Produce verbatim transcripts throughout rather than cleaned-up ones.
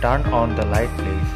Turn on the light, please.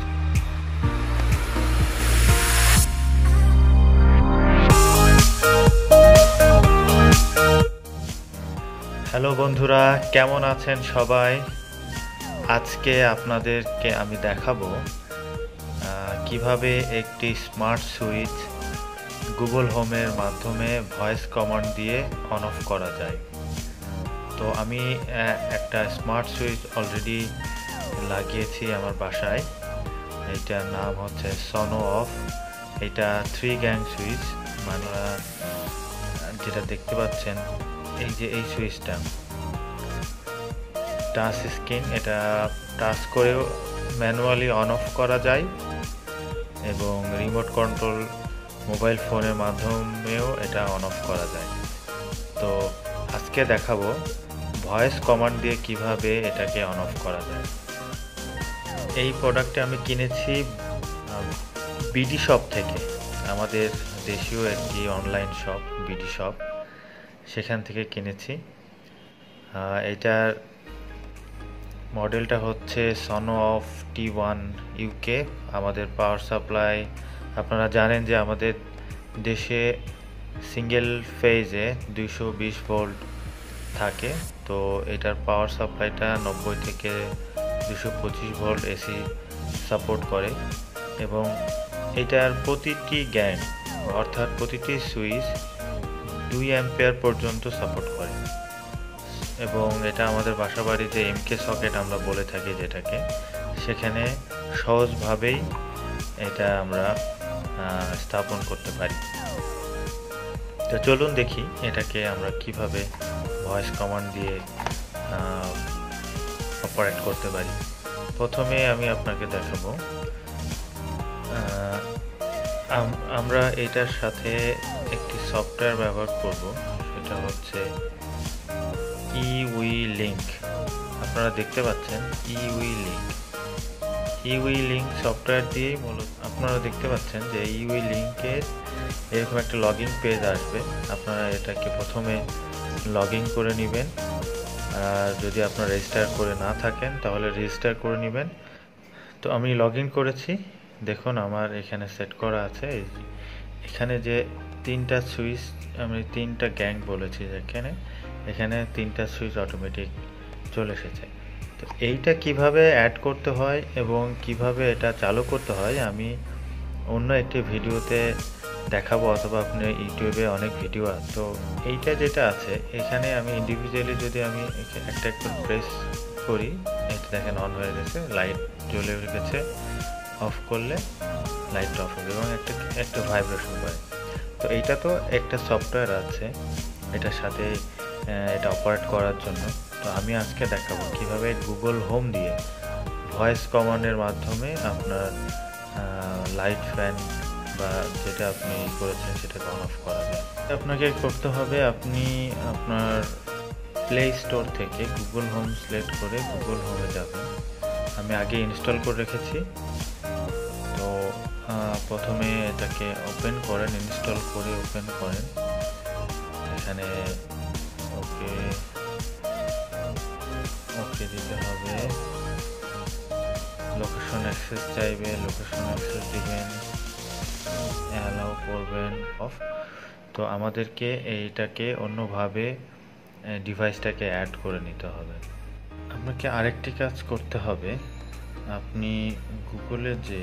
Hello বন্ধুরা, কেমন আছেন সবাই? আজকে আপনাদেরকে আমি দেখাবো কিভাবে একটি স্মার্ট সুইচ গুগল হোমের মাধ্যমে ভয়েস কমান্ড দিয়ে অন অফ করা যায়। তো আমি একটা স্মার্ট সুইচ অলরেডি লাগিয়েছি আমার বাসায়। এইটার নাম হচ্ছে Sonoff। এটা থ্রি গ্যাং সুইচ, মানে যেটা দেখতে পাচ্ছেন এই যে এই সুইচটা টাচ স্ক্রিন, এটা টাচ করেও ম্যানুয়ালি অন অফ করা যায় এবং রিমোট কন্ট্রোল মোবাইল ফোনের মাধ্যমেও এটা অন অফ করা যায়। তো আজকে দেখাবো ভয়েস কমান্ড দিয়ে কিভাবে এটাকে অন অফ করা যায়। এই প্রোডাক্টটি আমি কিনেছি বিডি শপ থেকে, আমাদের দেশীয় একটি অনলাইন শপ বিডি শপ, সেখান থেকে কিনেছি। এটার মডেলটা হচ্ছে Sonoff টি ওয়ান ইউকে। আমাদের পাওয়ার সাপ্লাই আপনারা জানেন যে আমাদের দেশে সিঙ্গেল ফেজে দুইশো বিশ ভোল্ট থাকে। তো এটার পাওয়ার সাপ্লাইটা নব্বই থেকে দুশো পঁচিশ ভোল্ট এসি সাপোর্ট করে এবং এটার প্রতিটি গ্যাং অর্থাৎ প্রতিটি সুইচ দুই অ্যাম্পিয়ার পর্যন্ত সাপোর্ট করে এবং এটা আমাদের বাসা বাড়িতে এমকে সকেট আমরা বলে থাকি যেটাকে, সেখানে সহজভাবেই এটা আমরা স্থাপন করতে পারি। তো চলুন দেখি এটাকে আমরা কিভাবে ভয়েস কমান্ড দিয়ে অপারেট করতে পারি। প্রথমে আমি আপনাকে দেখাবো আমরা এটার সাথে একটি সফটওয়্যার ব্যবহার করব, সেটা হচ্ছে ইউই লিঙ্ক। আপনারা দেখতে পাচ্ছেন eWeLink eWeLink software দিয়েই মূলত আপনারা দেখতে পাচ্ছেন যে ইউই লিঙ্কের এরকম একটা লগইন পেজ আসবে। আপনারা এটাকে প্রথমে লগ ইন করে নেবেন, আর যদি আপনারা রেজিস্টার করে না থাকেন তাহলে রেজিস্টার করে নেবেন। তো আমি লগ ইন করেছি, দেখুন আমার এখানে সেট করা আছে। এখানে যে তিনটা সুইচ আমি তিনটা গ্যাং বলেছি, এখানে এখানে তিনটা সুইচ অটোমেটিক চলে এসেছে। তো এইটা কিভাবে অ্যাড করতে হয় এবং কিভাবে এটা চালু করতে হয় আমি অন্য একটি ভিডিওতে দেখাবো, অথবা আপনি ইউটিউবে অনেক ভিডিও আছে। তো এইটা যেটা আছে এখানে আমি ইন্ডিভিজুয়ালি যদি আমি একটা একটু প্রেস করি, এটা দেখেন অন হয়ে গেছে, লাইট জ্বলে গেছে। অফ করলে লাইট অফ হবে এবং একটা একটা ভাইব্রেশন করে। তো এইটা তো একটা সফটওয়্যার আছে এটার সাথে এটা অপারেট করার জন্য। তো আমি আজকে দেখাবো কিভাবে গুগল হোম দিয়ে ভয়েস কমান্ডের মাধ্যমে আপনার লাইট ফ্যান বা যেটা আপনি করেছেন সেটাকে অন অফ করা যায়। আপনাকে করতে হবে, আপনি আপনার প্লে স্টোর থেকে গুগল হোম সিলেক্ট করে গুগল হোমে যাবেন। আমি আগে ইনস্টল করে রেখেছি। তো প্রথমে এটাকে ওপেন করেন, ইনস্টল করে ওপেন করেন। এখানে ওকে ওকে দিতে হবে। লোকেশন অ্যাক্সেস চাইবে, লোকেশন অ্যাক্সেস দিবেন, অ্যালাউ করবেন অফ। তো আমাদেরকে এইটাকে অন্যভাবে ডিভাইসটাকে অ্যাড করে নিতে হবে। আপনাকে আরেকটি কাজ করতে হবে, আপনি গুগলে যে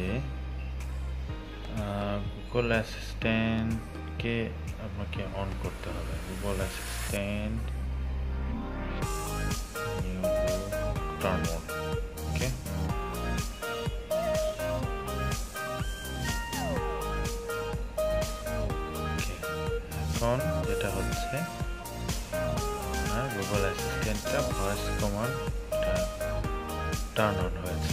গুগল অ্যাসিস্ট্যান্টকে আপনাকে অন করতে হবে। Google assistant turn on. Okay, এখন যেটা হচ্ছে গুগল অ্যাসিস্ট্যান্টটা ভয়েস কমান্ড টার্ন অন হয়েছে।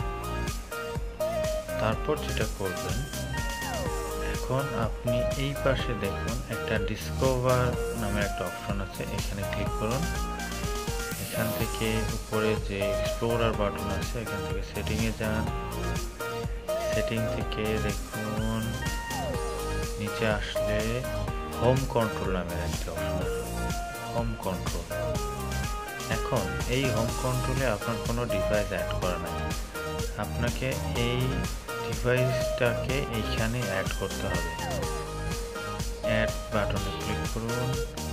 তারপর যেটা করবেন, এখন আপনি এই পাশে দেখুন একটা ডিসকভার নামে একটা অপশন আছে, এখানে ক্লিক করুন। এখান থেকে উপরে যে এক্সপ্লোরার বাটন আছে এখান থেকে সেটিংয়ে যান। সেটিং থেকে দেখুন নিচে আসলে হোম কন্ট্রোল নামের একটা অপশন আছে, হোম কন্ট্রোল। এখন এই হোম কন্ট্রোলে আপনার কোনো ডিভাইস অ্যাড করা নাই, আপনাকে এই ডিভাইসটাকে এইখানে অ্যাড করতে হবে। অ্যাড বাটনে ক্লিক করুন,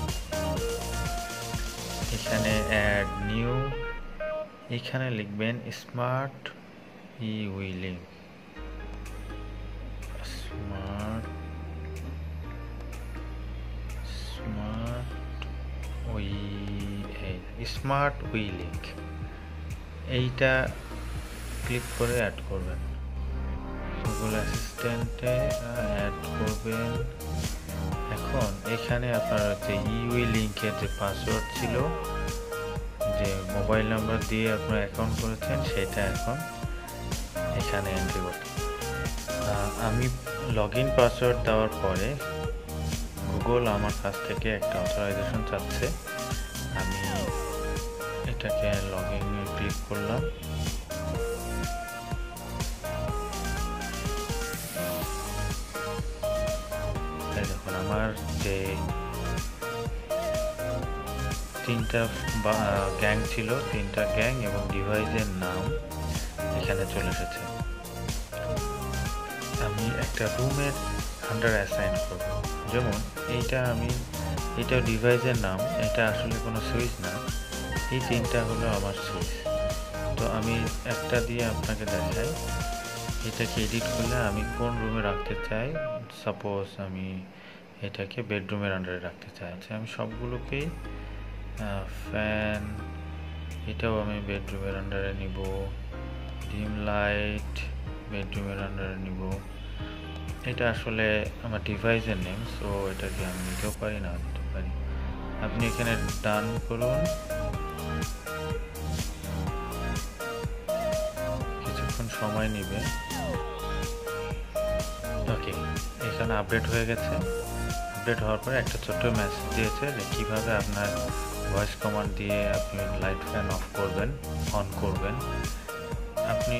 এখানে অ্যাড নিউ, এখানে লিখবেন স্মার্ট ই-উইলিং, স্মার্ট স্মার্ট উই স্মার্ট উইলিং, এইটা ক্লিক করে অ্যাড করবেন। গুগল অ্যাসিস্ট্যান্টে অ্যাড করবেন। এখন এখানে আপনার যে ই-উইলিংকের যে পাসওয়ার্ড ছিল, যে মোবাইল নাম্বার দিয়ে আপনার অ্যাকাউন্ট করেছেন, সেটা এখন এখানে এন্ট্রি করতে। আমি লগ ইন পাসওয়ার্ড দেওয়ার পরে গুগল আমার কাছ থেকে একটা অথরাইজেশন চাচ্ছে। আমি এটাকে লগ ইনে ক্লিক করলাম। দেখুন আমার যে তিনটা গ্যাং ছিল, তিনটা গ্যাং এবং ডিভাইসের নাম এখানে চলে এসেছে। আমি একটা রুমের আন্ডার অ্যাসাইন করব। যেমন এইটা আমি এটা ডিভাইসের নাম, এটা আসলে কোনো সুইচ না, এই তিনটা হলো আমার সুইচ। তো আমি একটা দিয়ে আপনাকে দেখাই, এটাকে এডিট করলে আমি কোন রুমে রাখতে চাই। সাপোজ আমি এটাকে বেডরুমের আন্ডারে রাখতে চাই। আচ্ছা, আমি সবগুলোকেই ফ্যান, এটাও আমি বেডরুমের আন্ডারে নিব, ডিম লাইট বেডরুমের আন্ডারে নিব। এটা আসলে আমার ডিভাইসের নেম, সো এটাকে আমি নিতেও পারি, না নিতে পারি। আপনি এখানে ডান করুন, কিছুক্ষণ সময় নেবে। ওকে, এখানে আপডেট হয়ে গেছে। আপডেট হওয়ার পরে একটা ছোট্ট মেসেজ দিয়েছে যে কীভাবে আপনার ভয়েস কমান্ড দিয়ে আপনি লাইট ফ্যান অফ করবেন, অন করবেন। আপনি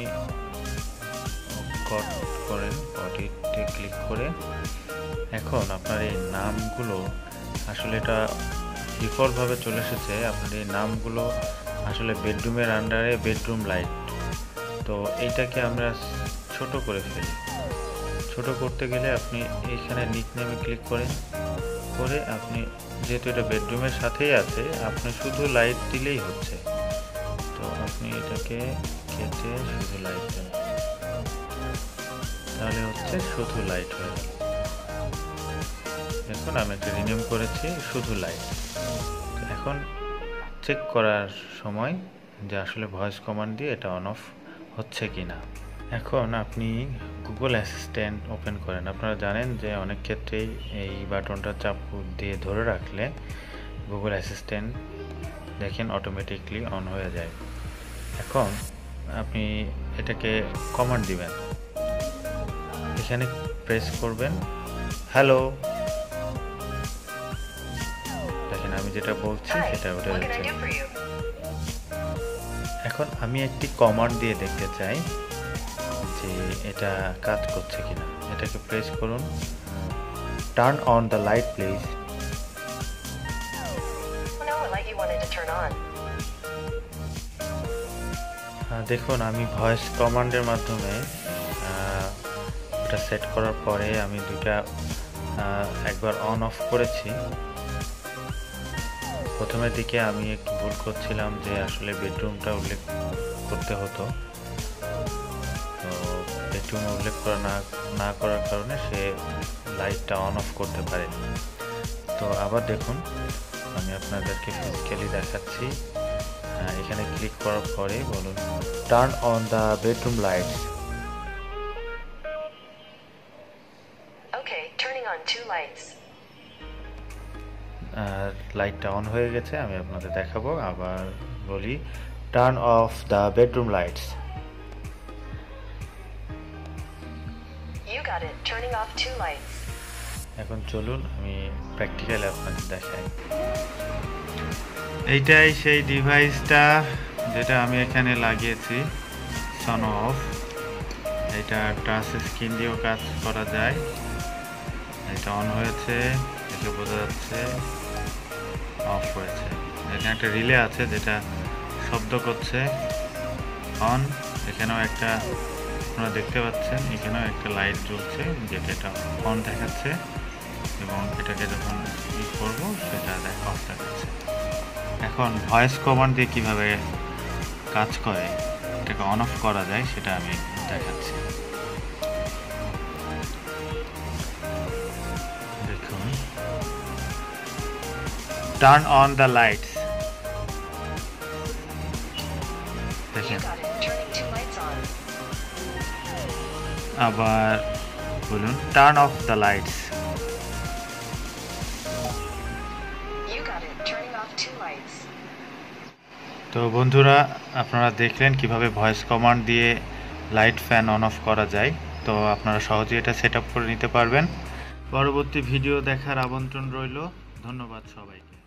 কট করেন, কটিতে ক্লিক করে এখন আপনার এই নামগুলো, আসলে এটা ডিফল্টভাবে চলে এসেছে, আপনার এই নামগুলো আসলে বেডরুমের আন্ডারে বেডরুম লাইট। তো এইটাকে আমরা ছোট করে ফেলি। ছোট করতে গেলে আপনি এইখানে নিকনেমে ক্লিক করেন, করে আপনি যেহেতু এটা বেডরুমের সাথেই আছে, আপনি শুধু লাইট দিলেই হচ্ছে। তো আপনি এটাকে কেটে শুধু লাইট দেন, তাহলে হচ্ছে শুধু লাইট হয়ে গেল। দেখুন আমি একটা রিনেম করেছি শুধু লাইট। এখন চেক করার সময় যে আসলে ভয়েস কমান্ড দিয়ে এটা অন অফ হচ্ছে কিনা। এখন আপনি গুগল অ্যাসিস্ট্যান্ট ওপেন করেন। আপনারা জানেন যে অনেক ক্ষেত্রেই এই বাটনটা চাপ দিয়ে ধরে রাখলে গুগল অ্যাসিস্ট্যান্ট দেখেন অটোমেটিকলি অন হয়ে যায়। এখন আপনি এটাকে কমান্ড দিবেন, এখানে প্রেস করবেন হ্যালো। দেখেন আমি যেটা বলছি সেটা উঠে যাচ্ছে। এখন আমি একটি কমান্ড দিয়ে দেখতে চাই যে এটা কাজ করছে কিনা। এটাকে প্রেস করুন, turn on the light please. দেখুন আমি ভয়েস কমান্ডের মাধ্যমে এটা সেট করার পরে আমি দুটা একবার অন অফ করেছি। প্রথমের দিকে আমি একটু ভুল করছিলাম যে আসলে বেডরুমটা উল্লেখ করতে হতো, তো বেডরুম উল্লেখ করা না না করার কারণে সে লাইটটা অন অফ করতে পারেনি। তো আবার দেখুন আমি আপনাদেরকে ফিজিক্যালি দেখাচ্ছি। এখানে ক্লিক করার পরে বলুন turn on the bedroom light. Okay, turning on two lights. লাইটটা অন হয়ে গেছে। আমি আপনাদের দেখাবো। আবার বলি turn off the bedroom lights. You got it. Turning off two lights. এখন চলুন আমি প্র্যাকটিক্যালি আপনাদের দেখাই। এইটাই সেই ডিভাইসটা যেটা আমি এখানে লাগিয়েছি, সনফ। এটা টাচ স্ক্রিন দিয়েও কাজ করা যায়। এটা অন হয়েছে, দেখে বোঝা যাচ্ছে। অফ হয়েছে। এখানে একটা রিলে আছে যেটা শব্দ করছে অন এখানেও একটা আপনারা দেখতে পাচ্ছেন, এখানেও একটা লাইট জ্বলছে, যেটা এটা অন দেখাচ্ছে এবং এটাকে যখন ই করব সেটা দেখ অফ দেখাচ্ছে। এখন ভয়েস কমান্ড দিয়ে কীভাবে কাজ করে, এটাকে অন অফ করা যায় সেটা আমি দেখাচ্ছি। দেখুন, টার্ন অন দ্য লাইটস, দেখেন। আবার বলুন টার্ন অফ দ্য লাইটস। তো বন্ধুরা, আপনারা দেখলেন কিভাবে ভয়েস কমান্ড দিয়ে লাইট ফ্যান অন অফ করা যায়। তো আপনারা সহজেই এটা সেট আপ করে নিতে পারবেন। পরবর্তী ভিডিও দেখার আমন্ত্রণ রইল। ধন্যবাদ সবাইকে।